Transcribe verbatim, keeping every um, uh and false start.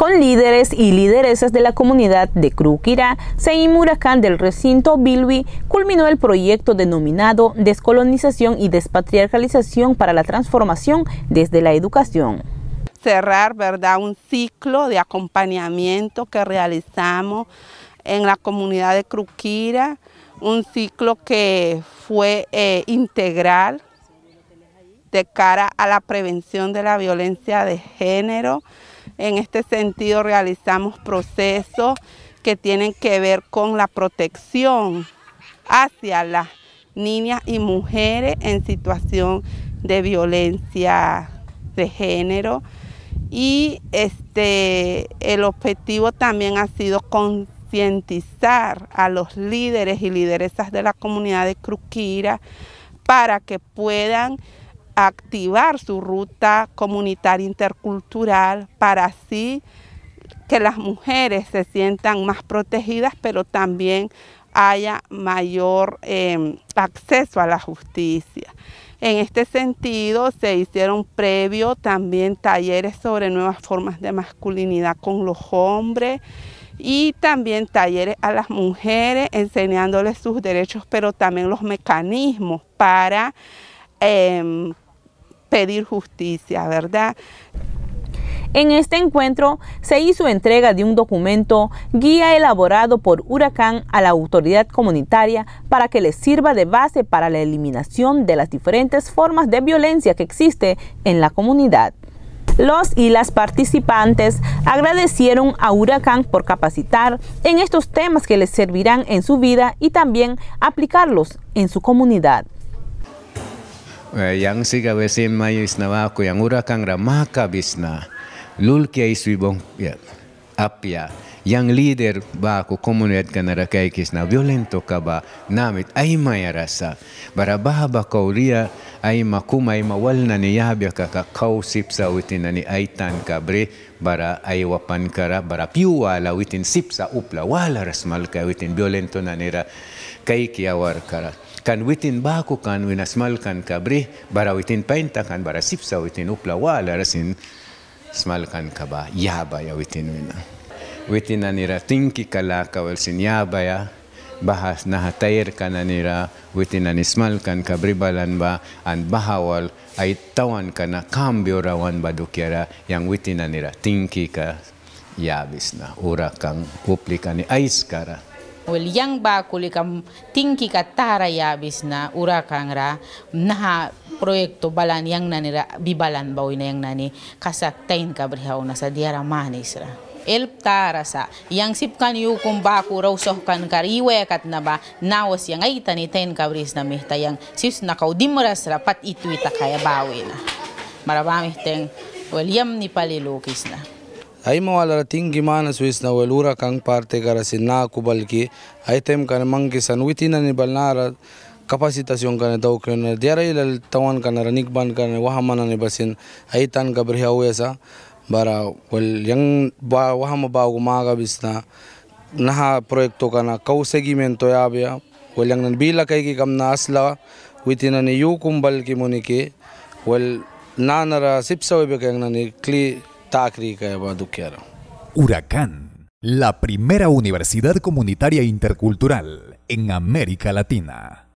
Con líderes y lideresas de la comunidad de Cruquira, Seim Huracán del recinto Bilwi culminó el proyecto denominado Descolonización y Despatriarcalización para la Transformación desde la Educación. Cerrar, ¿verdad?, un ciclo de acompañamiento que realizamos en la comunidad de Cruquira, un ciclo que fue eh, integral de cara a la prevención de la violencia de género. En este sentido realizamos procesos que tienen que ver con la protección hacia las niñas y mujeres en situación de violencia de género. Y este, el objetivo también ha sido concientizar a los líderes y lideresas de la comunidad de Cruquira para que puedan activar su ruta comunitaria intercultural para así que las mujeres se sientan más protegidas, pero también haya mayor eh, acceso a la justicia. En este sentido se hicieron previo también talleres sobre nuevas formas de masculinidad con los hombres y también talleres a las mujeres enseñándoles sus derechos, pero también los mecanismos para eh, pedir justicia, ¿verdad? En este encuentro se hizo entrega de un documento guía elaborado por Huracán a la autoridad comunitaria para que les sirva de base para la eliminación de las diferentes formas de violencia que existe en la comunidad. Los y las participantes agradecieron a Huracán por capacitar en estos temas que les servirán en su vida y también aplicarlos en su comunidad. Yang siga wesin mayus na wako yang Huracán ramaka bisna lulkia iswibong ya apya yang leader ba ko komunidad kanara kaikis na violento kaba namit ay mayarasa bara bahaba kauria ay makuma ay mawalna ni yabya ka kausip sa witin ni aitan kabre bara ay wapan kara bara piwala witin sipsa upla wala rasmal ka witin violento na nira kay kiawar kara kan witin bako kan winasmal kan kabre bara witin painta kan bara sipsa witin upla wala rasin smal kan kaba yaba ya witin wina witin anira tingki kala kawal sin yaba ya bahas nahatayer kan anira witin anismal kan kabre balan ba an bahawal ay tawan kana cambio rawan badukyara yang witin anira tingki ka yabis na Huracán uplikani ais kara. Well, yang ba kulikam tingki katara yabis na Huracán ra naha proyekto balan yang nanira bibalan bawi na yang nani kasak tain kabrihaw na sa diara manis ra. El tara sa yang sipkan yukum baku raw sohkan kariwe kat na ba nawas yang ay tani tain kabris na mihta yang sis nakaw dimras ra pat ituita kaya bawi na. Marabamih teng well yam ni palilukis na. Ay mawala tinggi mana Swiss na wel Huracán parte kara sin na kubalki ay tem kan mangkisan witina ni balnara kapasitasyon kan daw kan diara ilal tawan kan ranikban kan wahamana ni basin ay tan kabrihawyasa bara wel yang ba wahama ba gumaga bisna naha proyekto kana kau segmento yabya wel yang nan bila kay ki kamna asla witina ni yukum balki monike wel nanara sipsaw be kan ni kli Huracán, la primera universidad comunitaria intercultural en América Latina.